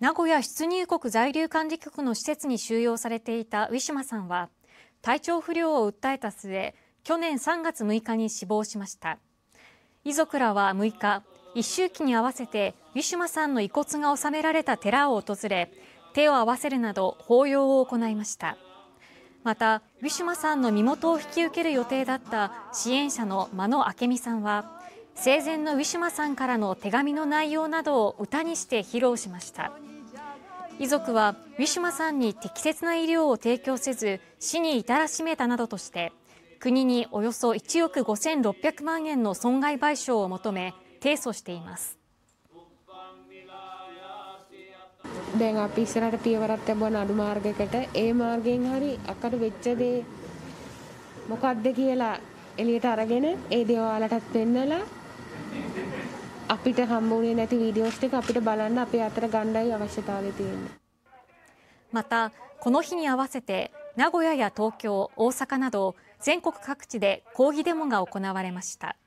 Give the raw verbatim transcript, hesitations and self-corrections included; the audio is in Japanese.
名古屋出入国在留管理局の施設に収容されていたウィシュマさんは体調不良を訴えた末、去年さんがつむいかに死亡しました。遺族らはむいか、一周忌に合わせてウィシュマさんの遺骨が納められた寺を訪れ、手を合わせるなど法要を行いました。また、ウィシュマさんの身元を引き受ける予定だった支援者の間野明美さんは、生前のウィシュマさんからの手紙の内容などを歌にして披露しました。遺族はウィシュマさんに適切な医療を提供せず死に至らしめたなどとして国におよそいちおくごせんろっぴゃくまんえんの損害賠償を求め提訴しています。 දැන් අපි ඉස්සරහට පියවරක් තිබුණ අඩු මාර්ගයකට ඒ මාර්ගයෙන් හරි අකට වෙච්ච දේ මොකක්ද කියලා එළියට අරගෙන ඒ දේවාලටත් පෙන්නලා අපිට හම්බුනේ නැති වීඩියෝස් ටික අපිට බලන්න අපේ අතර ගණ්ඩායි අවශ්‍යතාවය තියෙනවා。 またこの日に合わせて名古屋や東京、大阪など全国各地で抗議デモが行われました。